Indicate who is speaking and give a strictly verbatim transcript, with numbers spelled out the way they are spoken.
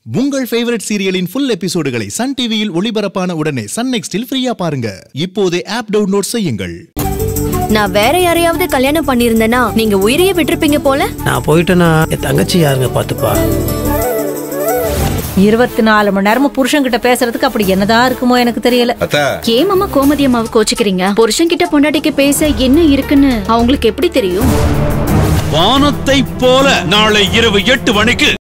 Speaker 1: உங்கள் ஃபேவரட் சீரியலின் ஃபுல் எபிசோடுகளை சன் டிவியில் ஒளிபரப்பான உடனே சன் நெக்ஸ்டில் ஃப்ரீயா பாருங்க. இப்போதே ஆப் டவுன்லோட் செய்யுங்கள்.
Speaker 2: நான் வேற யாரையாவது கல்யாணம் பண்ணிருந்தேனா நீங்க உயிரையே விட்டுருப்பீங்க போல.
Speaker 3: நான் போயிட்டேனா என் தங்கச்சி யாருங்க பாத்துப்பா.
Speaker 4: இருபத்தி நாலு மணி நேரமும் புருஷன் கிட்ட பேசுறதுக்கு அப்படி என்னதான் இருக்குமோ எனக்கு தெரியல.
Speaker 5: ஏன் மாமா கோமதி அம்மாவை கோச்சிக்கிறீங்க? புருஷன் கிட்ட பொண்டாட்டிக்கு பேச என்ன இருக்குன்னு அவங்களுக்கு எப்படி தெரியும்?
Speaker 6: வானத்தை போல நாளை இரவு எட்டு மணிக்கு